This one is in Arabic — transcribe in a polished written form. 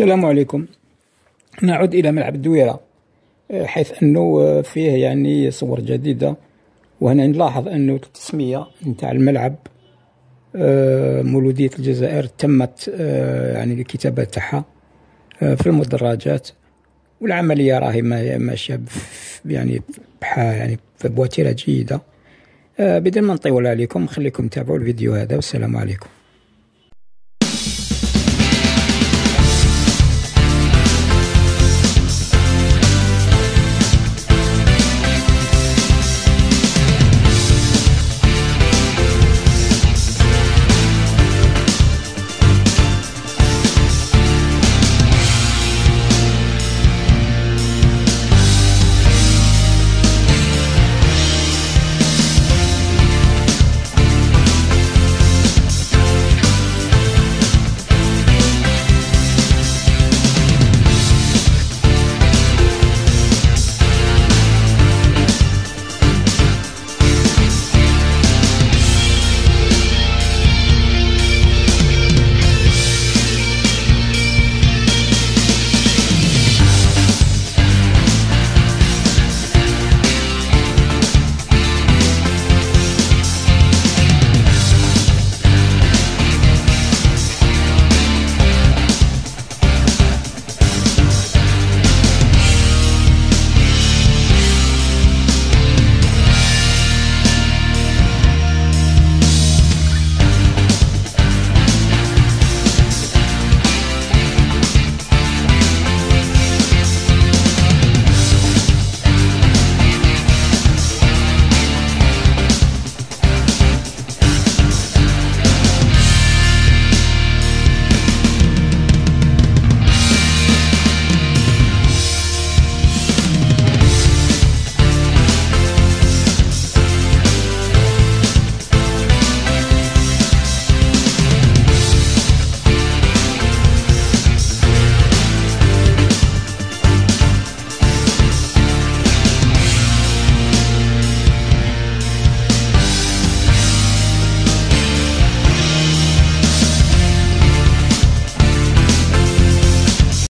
السلام عليكم. نعود إلى ملعب الدويرة، حيث أنه فيه يعني صور جديدة. وهنا نلاحظ أنه التسمية نتاع الملعب مولودية الجزائر تمت يعني الكتابة تاعها في المدرجات، والعملية راهي ماشية يعني بوتيرة جيدة. بدون ما نطول عليكم، خليكم تابعوا الفيديو هذا، والسلام عليكم.